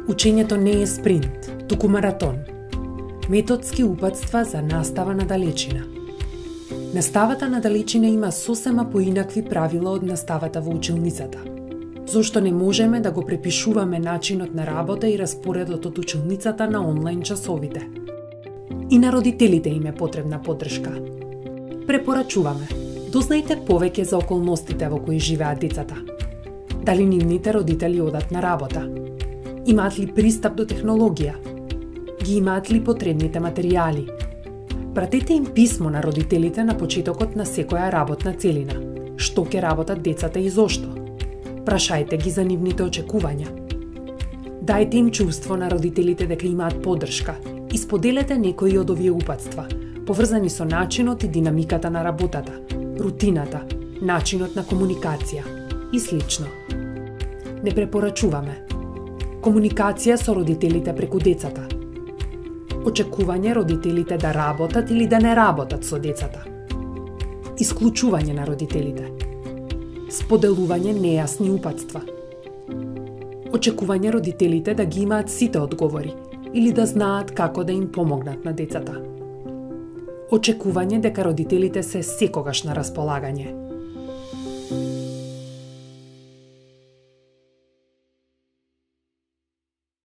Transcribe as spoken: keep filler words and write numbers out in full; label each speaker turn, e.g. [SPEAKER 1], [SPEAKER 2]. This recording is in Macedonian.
[SPEAKER 1] Учењето не е спринт, туку маратон. Методски упатства за настава на далечина. Наставата на далечина има сосема поинакви правила од наставата во училницата. Зошто не можеме да го препишуваме начинот на работа и распоредот од училницата на онлайн часовите? И на родителите им е потребна поддршка. Препорачуваме: дознајте повеќе за околностите во кои живеат децата. Дали нивните родители одат на работа? Имаат ли пристап до технологија? Ги имаат ли потребните материјали? Пратете им писмо на родителите на почетокот на секоја работна целина. Што ќе работат децата и зошто? Прашајте ги за нивните очекувања. Дајте им чувство на родителите дека имаат поддршка и споделете некои од овие упатства, поврзани со начинот и динамиката на работата, рутината, начинот на комуникација и слично. Не препорачуваме: комуникација со родителите преку децата. Очекување родителите да работат или да не работат со децата. Исклучување на родителите. Споделување нејасни упатства. Очекување родителите да ги имаат сите одговори или да знаат како да им помогнат на децата. Очекување дека родителите се секогаш на располагање.